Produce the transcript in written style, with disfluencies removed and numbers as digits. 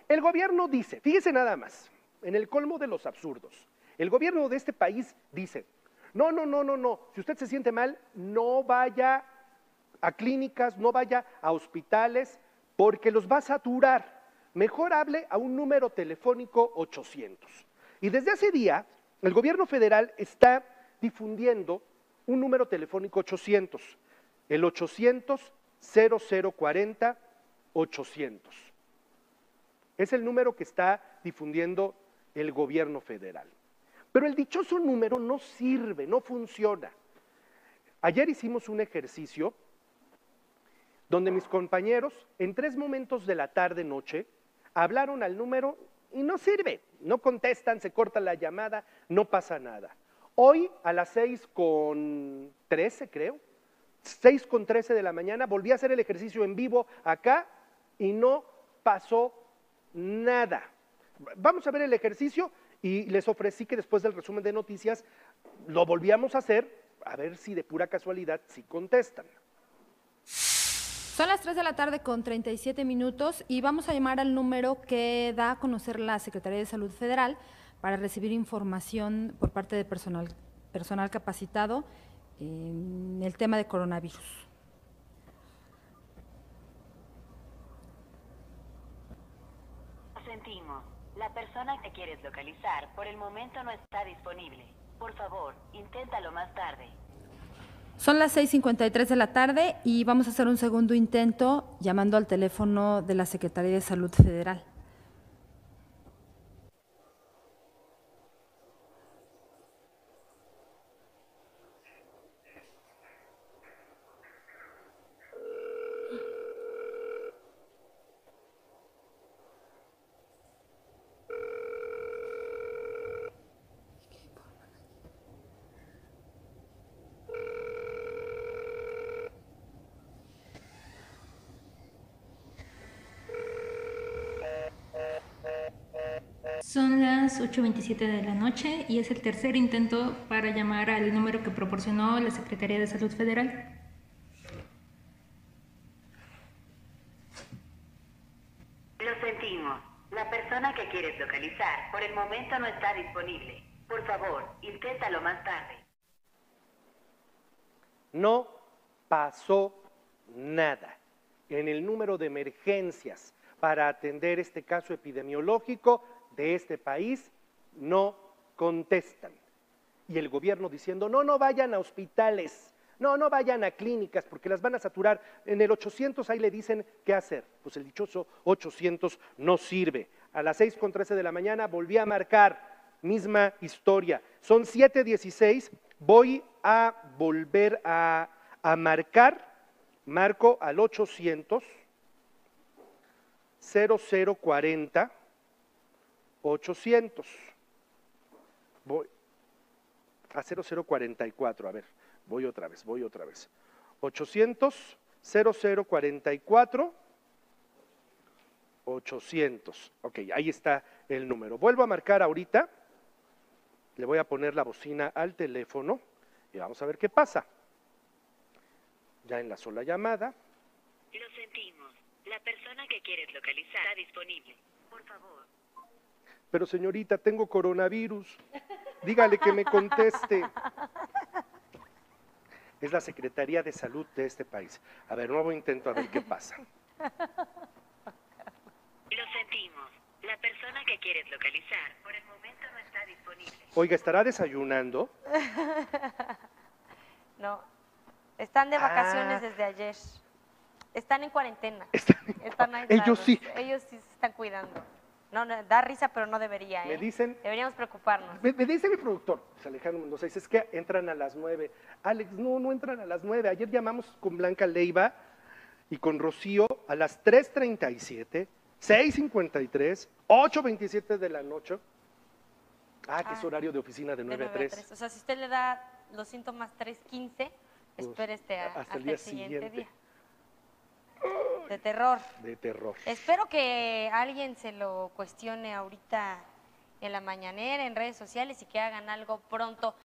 El gobierno dice, fíjese nada más, en el colmo de los absurdos, el gobierno de este país dice, no, si usted se siente mal, no vaya a clínicas, no vaya a hospitales, porque los va a saturar. Mejor hable a un número telefónico 800. Y desde ese día, el gobierno federal está difundiendo un número telefónico 800, el 800-0040-800. Es el número que está difundiendo el gobierno federal. Pero el dichoso número no sirve, no funciona. Ayer hicimos un ejercicio donde mis compañeros, en 3 momentos de la tarde-noche, hablaron al número y no sirve, no contestan, se corta la llamada, no pasa nada. Hoy a las 6:13, creo, 6:13 de la mañana, volví a hacer el ejercicio en vivo acá y no pasó nada. Vamos a ver el ejercicio y les ofrecí que después del resumen de noticias lo volvíamos a hacer, a ver si de pura casualidad sí contestan. Son las 3 de la tarde con 37 minutos y vamos a llamar al número que da a conocer la Secretaría de Salud Federal para recibir información por parte de personal capacitado en el tema de coronavirus. Lo sentimos. La persona que quieres localizar por el momento no está disponible. Por favor, inténtalo más tarde. Son las 6:53 de la tarde y vamos a hacer un segundo intento llamando al teléfono de la Secretaría de Salud Federal. Son las 8:27 de la noche y es el tercer intento para llamar al número que proporcionó la Secretaría de Salud Federal. Lo sentimos. La persona que quieres localizar por el momento no está disponible. Por favor, inténtalo más tarde. No pasó nada. En el número de emergencias para atender este caso epidemiológico de este país no contestan. Y el gobierno diciendo, no vayan a hospitales, no vayan a clínicas porque las van a saturar. En el 800 ahí le dicen qué hacer. Pues el dichoso 800 no sirve. A las 6:13 de la mañana volví a marcar, misma historia. Son 7:16, voy a volver a marcar, marco al 800 0040 800. Voy a 0044, a ver, voy otra vez. 800 0044 800. Ok, ahí está el número. Vuelvo a marcar ahorita. Le voy a poner la bocina al teléfono y vamos a ver qué pasa. Ya enlazó la llamada. Lo sentimos. La persona que quieres localizar está disponible. Por favor. Pero señorita, tengo coronavirus. Dígale que me conteste. Es la Secretaría de Salud de este país. A ver, nuevo intento, a ver qué pasa. Lo sentimos. La persona que quieres localizar por el momento no está disponible. Oiga, ¿estará desayunando? No, están de vacaciones desde ayer. Están en cuarentena. Están aislados. Ellos sí. Ellos sí se están cuidando. No, da risa, pero no debería, ¿eh? Me dicen... Deberíamos preocuparnos. Me dice mi productor, Alejandro Mendoza, dice, es que entran a las 9. Alex, no entran a las 9. Ayer llamamos con Blanca Leiva y con Rocío a las 3:37, 6:53, 8:27 de la noche. Que es horario de oficina de 9 a 3. O sea, si usted le da los síntomas 3:15, pues, espere hasta el día siguiente día. De terror. De terror. Espero que alguien se lo cuestione ahorita en la mañanera, en redes sociales y que hagan algo pronto.